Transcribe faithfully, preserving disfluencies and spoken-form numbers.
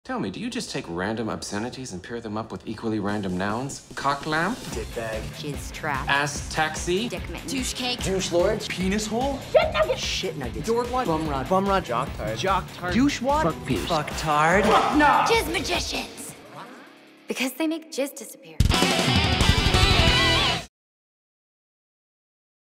Tell me, do you just take random obscenities and pair them up with equally random nouns? Cock lamp? Dick bag. Jizz trap. Ass taxi? Dick mitten. Douche cake. Douche lord. Penis hole? Shit nugget. Shit nugget. Dork wad. Bum rod. Bum rod. Jock tard. Jock tard. Douche wad. Fuck piece. Fuck tard. Fuck no. Jizz magicians. Because they make jizz disappear.